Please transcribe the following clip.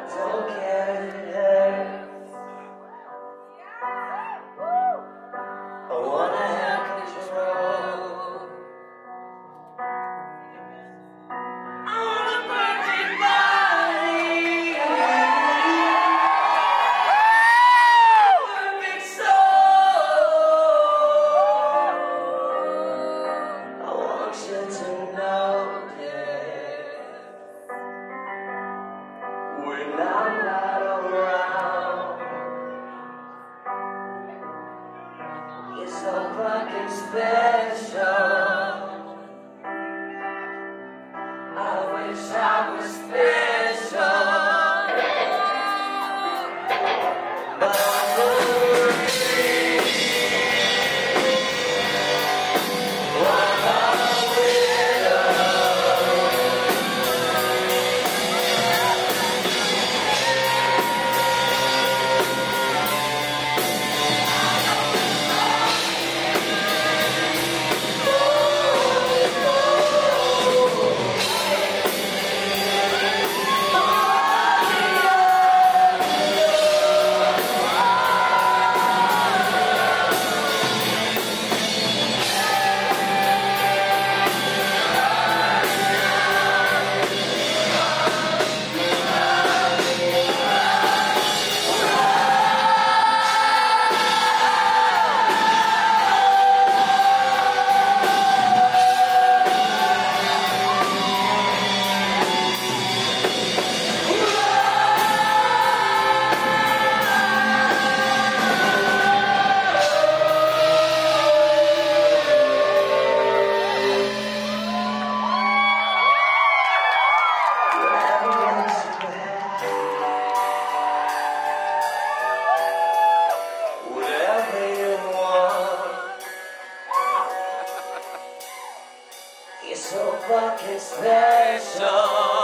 don't care if it hurts. I wanna have control. I want a perfect body, perfect soul. I want you to notice when I'm not around. You're so fucking special. I wish I was special, but I'm worried. I'm a widow. Whatever you want, you're so fucking special.